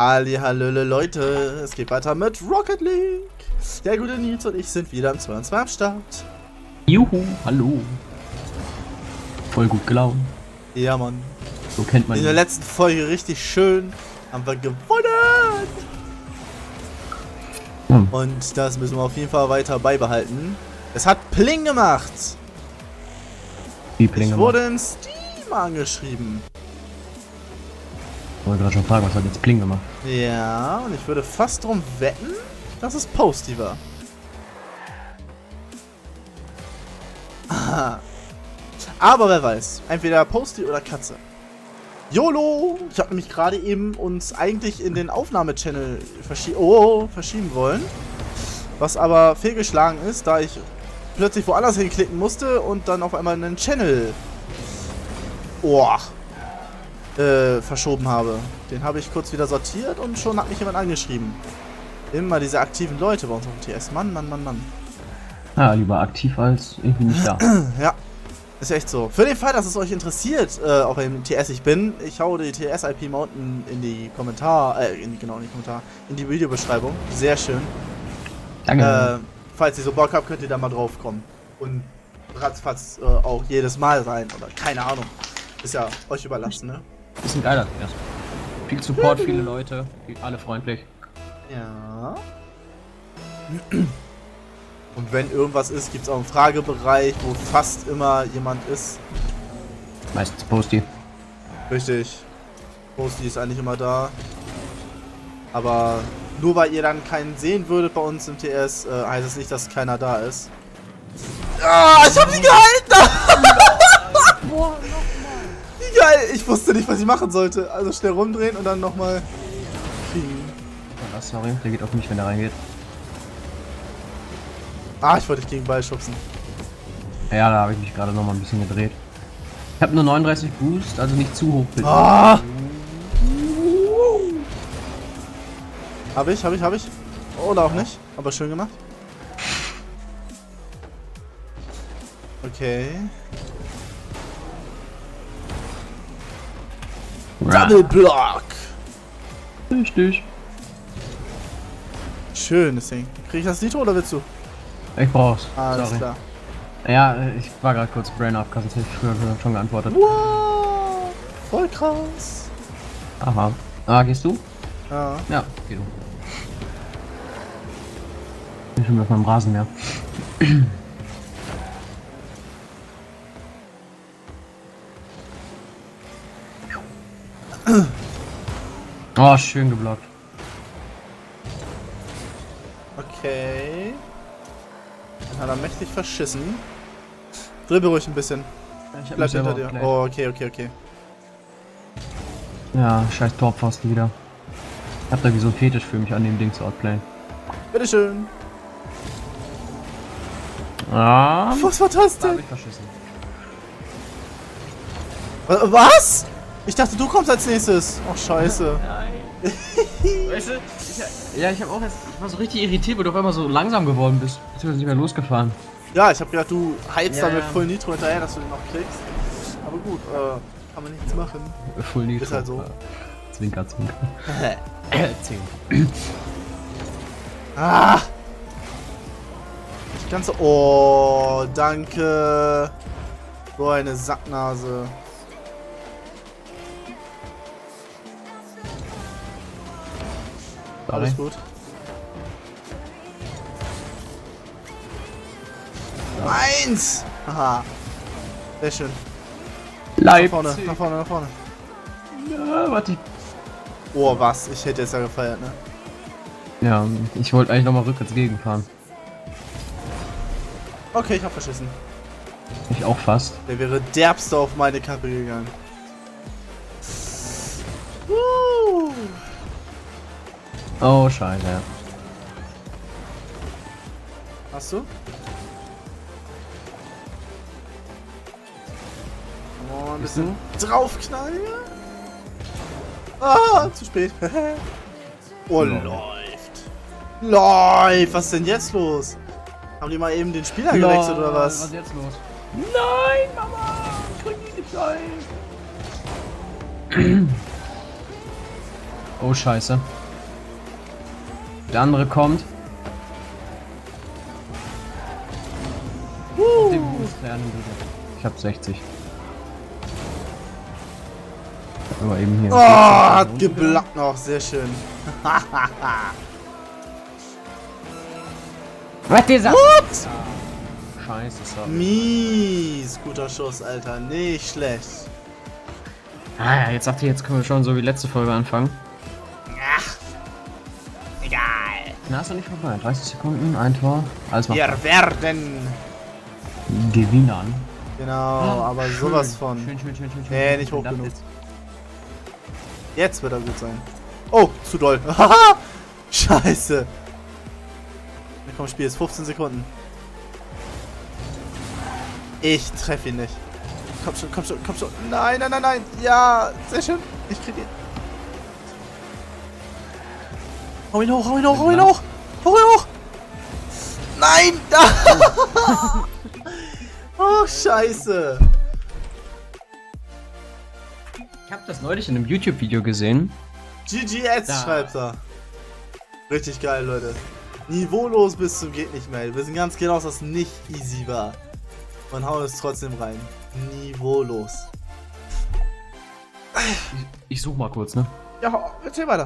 Hallihallöle Leute, es geht weiter mit Rocket League. Der gute Nils und ich sind wieder im 2 und 2 am Start. Juhu, hallo. Voll gut gelaunt. Ja, Mann. So kennt man In der letzten Folge richtig schön haben wir gewonnen. Und das müssen wir auf jeden Fall weiter beibehalten. Es hat Pling gemacht. Wie Pling Ich gemacht? wurde in Steam angeschrieben. Ich wollte gerade schon fragen, was hat jetzt Pling gemacht? Ja, und ich würde fast drum wetten, dass es Posty war. Aha. Aber wer weiß, entweder Posty oder Katze. YOLO! Ich habe nämlich gerade eben uns eigentlich in den Aufnahmechannel verschieben wollen. Was aber fehlgeschlagen ist, da ich plötzlich woanders hinklicken musste und dann auf einmal einen Channel verschoben habe. Den habe ich kurz wieder sortiert und schon hat mich jemand angeschrieben. Immer diese aktiven Leute bei uns auf dem TS. Mann. Ja, lieber aktiv als irgendwie nicht da. Ja, ist echt so. Für den Fall, dass es euch interessiert, auf welchem TS ich bin, ich hau die TS-IP Mountain in die in die Videobeschreibung. Sehr schön. Danke. Falls ihr so Bock habt, könnt ihr da mal drauf kommen. Und ratzfatz auch jedes Mal rein. Oder keine Ahnung. Ist ja euch überlassen, ne? Ist ein geiler TS. Viel Support, viele Leute, alle freundlich. Ja. Und wenn irgendwas ist, gibt es auch einen Fragebereich, wo fast immer jemand ist. Meistens Posty. Richtig. Posty ist eigentlich immer da. Aber nur weil ihr dann keinen sehen würdet bei uns im TS, heißt es nicht, dass keiner da ist. Ah, ich hab sie gehalten! Boah, Wie geil! Ich wusste nicht, was ich machen sollte. Also schnell rumdrehen und dann nochmal kriegen. oh, sorry, der geht auf mich, wenn er reingeht. Ah, ich wollte dich gegen den Ball schubsen. Ja, da habe ich mich gerade noch mal ein bisschen gedreht. Ich habe nur 39 Boost, also nicht zu hoch bitte. Ah! Hab ich. Oder auch nicht. Aber schön gemacht. Okay. Double Block! Richtig. Schönes Ding. Krieg ich das Nitro oder willst du? Ich brauch's. Alles Sorry. klar. Ja, ich war gerade kurz Brain up, kannst du früher schon geantwortet. Wow! Voll krass. Aha. Ah, gehst du? Ja. Ja, geh du. Ich bin schon auf meinem Rasenmäher. Oh, schön geblockt. Okay. Dann hat er mächtig verschissen. Dribbel ruhig ein bisschen. Ich hab Bleib mich selber hinter dir. aufgelegt. Oh, okay. Ja, scheiß Torpfosten wieder. Ich hab da wie so ein Fetisch für mich an dem Ding zu outplayen. Bitteschön. Ah, Was war das da hab denn? ich verschissen. Was? Ich dachte, du kommst als nächstes. Oh, scheiße. Nein. Weißt du, ich hab auch jetzt, ich war so richtig irritiert, weil du auf einmal so langsam geworden bist. Jetzt bist du nicht mehr losgefahren. Ja, ich hab gedacht, du heizt Ja, da mit ja. Full Nitro hinterher, dass du den noch kriegst. Aber gut, kann man nichts machen. Full Nitro. Ist halt so. Zwinker. 10. Ah! Ich kann so. Oh, danke. So eine Sacknase. Alles gut. Eins! Haha. Sehr schön. Nach vorne. Ja, warte. Oh, was? Ich hätte jetzt ja gefeiert, ne? Ja, ich wollte eigentlich nochmal rückwärts gegenfahren. Okay, ich hab verschissen. Ich auch fast. Der wäre derbster auf meine Kappe gegangen. Oh, scheiße, ja. Hast du? Oh, ein bisschen draufknallen. Ah, zu spät. Oh, läuft. Was ist denn jetzt los? Haben die mal eben den Spieler gewechselt oder was? Was ist jetzt los? Nein, Mama! Ich krieg die nicht rein! Oh, scheiße. Der andere kommt. Auf dem Boost lernen wieder. Ich hab 60. Aber eben hier. Oh, hat geblockt noch. Sehr schön. Was dieser? What? Scheiße, sorry. Mies. Guter Schuss, Alter. Nicht schlecht. Ah ja, jetzt dachte ich, jetzt können wir schon so wie letzte Folge anfangen. Ach. Egal. Na, ist doch nicht vorbei. 30 Sekunden, ein Tor. Alles mal. Wir werden Gewinnern. Genau, aber schön. sowas von. Schön. Nee, nicht hoch genug. Jetzt wird er gut sein. Oh, zu doll. Haha! Scheiße. Na komm, Spiel ist 15 Sekunden. Ich treffe ihn nicht. Komm schon, komm schon, komm schon. Nein, nein, nein, nein. Ja, sehr schön. Ich krieg ihn. Hau ihn hoch, hau ihn hoch, hau ihn hoch. Hau ihn hoch. Nein! Oh, scheiße. Ich habe das neulich in einem YouTube-Video gesehen. GGS Da. schreibt er. Richtig geil, Leute. Niveaulos bis zum geht nicht mehr. Wir wissen ganz genau, dass das nicht easy war. Und hauen es trotzdem rein. Niveaulos. Ich such mal kurz, ne? Ja, erzähl weiter.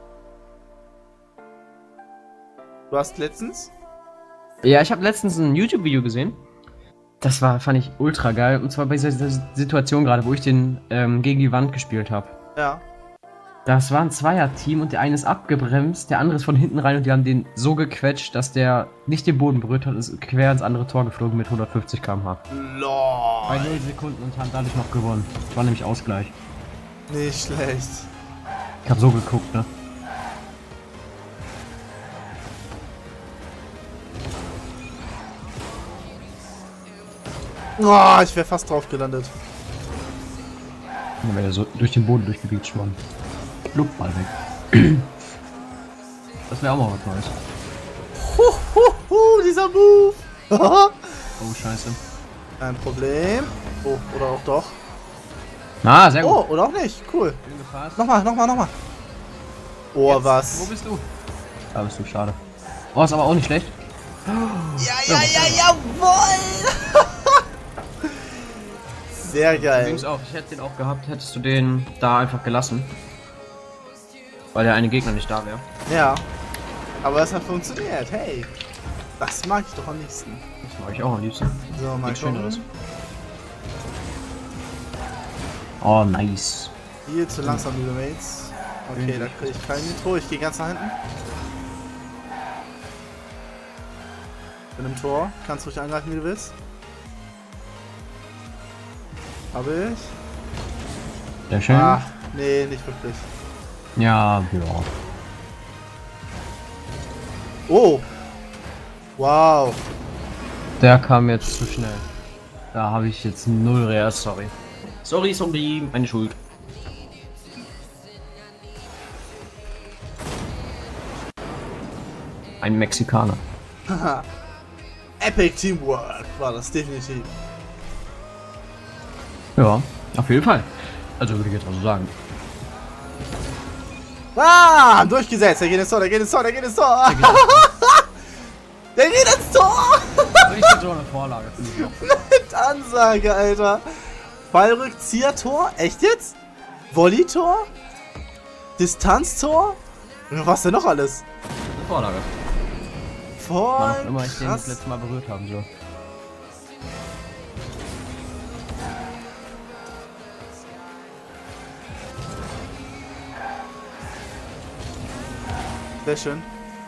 Du hast letztens? Ja, ich habe letztens ein YouTube-Video gesehen. Das fand ich ultra geil. Und zwar bei dieser Situation gerade, wo ich den gegen die Wand gespielt habe. Ja. Das war ein Zweier-Team und der eine ist abgebremst, der andere ist von hinten rein und die haben den so gequetscht, dass der nicht den Boden berührt hat und ist quer ins andere Tor geflogen mit 150 km/h. LOL. Bei 0 Sekunden und haben dadurch noch gewonnen. Das war nämlich Ausgleich. Nicht schlecht. Ich habe so geguckt, ne? Oh, ich wäre fast drauf gelandet. Dann wäre er so durch den Boden durchgebiegt worden. Luftball weg. Das wäre auch mal was Neues. Dieser Move. Oh, scheiße. Kein Problem. Oh, oder auch doch. Ah, sehr gut. Oh, oder auch nicht. Cool. Nochmal. Oh, Jetzt, was? Wo bist du? Da bist du, schade. Oh, ist aber auch nicht schlecht. Jawohl! Sehr geil. Übrigens auch, ich hätte den auch gehabt, hättest du den da einfach gelassen. Weil der eine Gegner nicht da wäre. Ja. Aber es hat funktioniert. Hey. Das mag ich doch am liebsten. Das mag ich auch am liebsten. So, mal Nichts Schöneres. gucken. Oh, nice. Viel zu langsam, liebe Mates. Okay, da kriege ich kein Nitro. Ich gehe ganz nach hinten. Bin im Tor. Kannst ruhig angreifen, wie du willst. Habe ich. Sehr schön. Ach, nee, nicht wirklich. Ja. Oh! Wow! Der kam jetzt zu schnell. Da habe ich jetzt null Real, sorry. Sorry, meine Schuld. Ein Mexikaner. Haha. Epic Teamwork war das definitiv. Ja, auf jeden Fall. Also würde ich jetzt mal so sagen. Ah! Durchgesetzt! Der geht ins Tor, der geht ins Tor, der geht ins Tor! Der geht ins Tor! Ich hätte so eine Vorlage. Mit Ansage, Alter! Ballrückzieher-Tor? Echt jetzt? Volley-Tor? Distanztor? Was denn noch alles? Vorlage. Voll Wann auch immer ich den das krass. letzte Mal berührt haben soll. Sehr schön.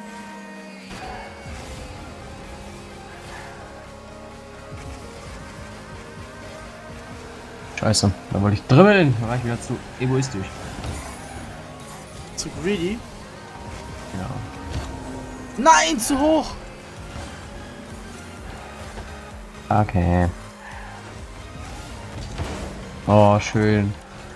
Scheiße, da wollte ich dribbeln. Da war ich wieder zu egoistisch. Zu greedy? Ja. Nein, zu hoch! Okay. Oh, schön.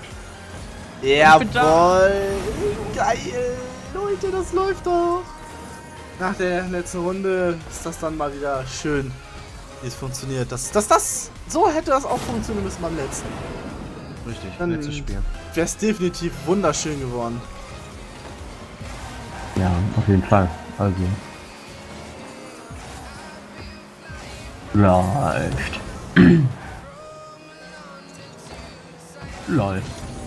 Jawohl! Geil! Leute, das läuft doch! Nach der letzten Runde ist das dann mal wieder schön, wie es funktioniert. So hätte das auch funktionieren müssen beim letzten. Richtig, Dann letztes Spiel. wäre es definitiv wunderschön geworden. Ja, auf jeden Fall. Also. Läuft. Lol.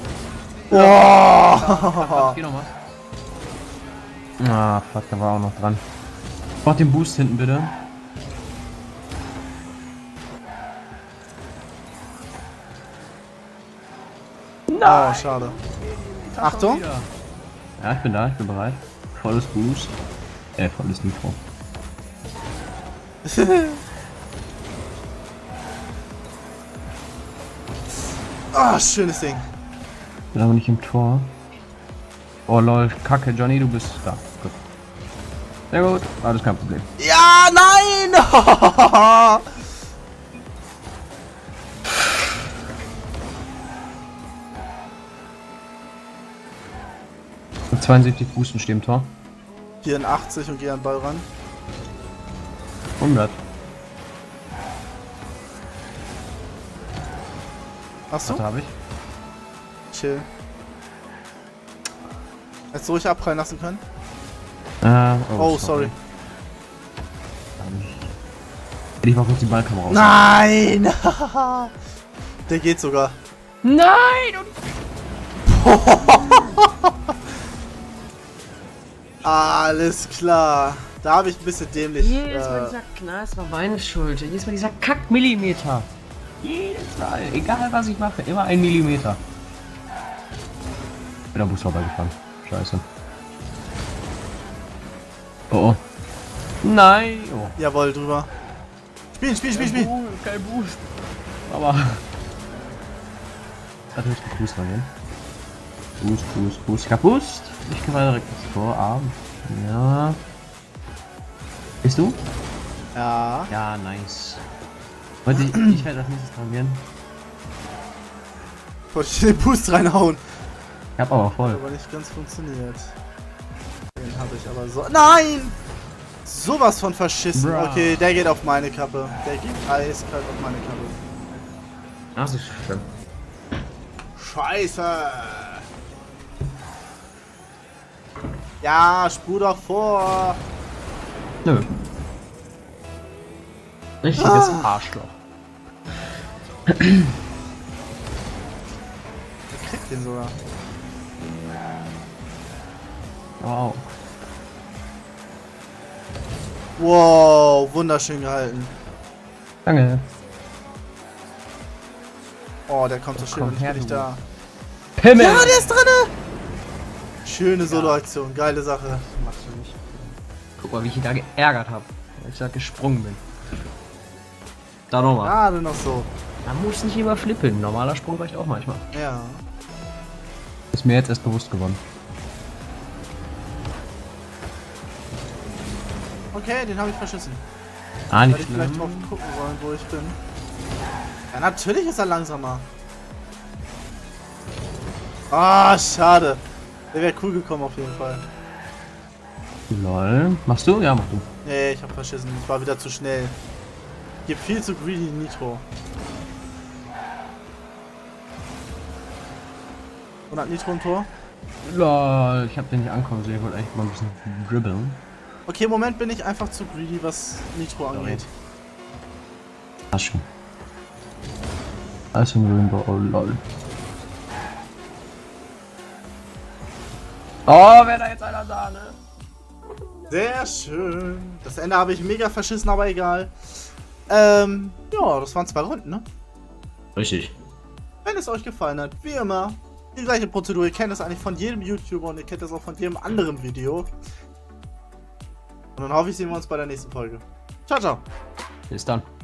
Oh. Geh nochmal. Ah, fuck, da war auch noch dran. Mach den Boost hinten bitte. Oh, schade. Achtung. Ja, ich bin da, ich bin bereit. Volles Boost. Volles Nitro. Ah, schönes Ding. Bin aber nicht im Tor. Oh lol, kacke, Johnny, du bist da. Gut. Sehr gut, alles kein Problem. Ja, nein! 72 Boosten stehen im Tor. 84 und geh an den Ball ran. 100. Hast du? Was habe ich? Chill. Hättest du ruhig abprallen lassen können? Oh, sorry. Hätte ich mal kurz die Ballkamera raus. Nein! Der geht sogar. Nein! Alles klar. Da habe ich ein bisschen dämlich. Jedes Mal dieser Knall, es war meine Schuld. Jedes Mal dieser Kack-Millimeter. Jedes Mal. Egal was ich mache, immer 1 Millimeter. Bin am Bus vorbeigefahren. Scheiße. Oh oh. Nein! Oh. Jawohl, drüber. Spiel. Kein Boost. Aber. Da muss ich Boost reingehen. Boost. Ich hab Boost. Ich kann mal direkt ins Vorarm. Ja. Bist du? Ja. Ja, nice. Wollte ich werde als nächstes dran gehen. Wollte ich den Boost reinhauen. Ich hab aber voll. Hat aber nicht ganz funktioniert. Den habe ich aber so. Nein! Sowas von verschissen. Bra. Okay, der geht auf meine Kappe. Der geht eiskalt auf meine Kappe. Das ist schlimm. Scheiße! Ja, spur doch vor! Nö. Richtiges Arschloch. Er kriegt den sogar. Wow. Wow, wunderschön gehalten. Danke. Oh, der kommt so schön Komm und ich her, bin nicht du. da. Pimmel! Ja, der ist drinne! Schöne Solo-Aktion, geile Sache. Machst du nicht. Guck mal, wie ich ihn da geärgert habe. Weil ich da gesprungen bin. Da nochmal. Gerade noch so. Man muss nicht immer flippen. Normaler Sprung reicht auch manchmal. Ja. Ist mir jetzt erst bewusst geworden. Okay, den habe ich verschissen. Ah, nicht Hätte ich vielleicht drauf gucken wollen, wo ich bin. Ja, natürlich ist er langsamer. Ah, schade. Der wäre cool gekommen auf jeden Fall. Lol. Machst du? Ja, mach du. Nee, ich habe verschissen. Ich war wieder zu schnell. Gibt viel zu greedy Nitro. 100 Nitro im Tor. Lol, ich hab den nicht ankommen sehen. Ich wollte eigentlich mal ein bisschen dribbeln. Okay, im Moment bin ich einfach zu greedy, was Nitro angeht. Aschen. Also ein Rainbow, oh lol. Oh, wer da jetzt einer da, ne? Sehr schön. Das Ende habe ich mega verschissen, aber egal. Ja, das waren 2 Runden, ne? Richtig. Wenn es euch gefallen hat, wie immer, die gleiche Prozedur. Ihr kennt das eigentlich von jedem YouTuber und ihr kennt das auch von jedem anderen Video. Und dann hoffe ich, sehen wir uns bei der nächsten Folge. Ciao, ciao. Bis dann.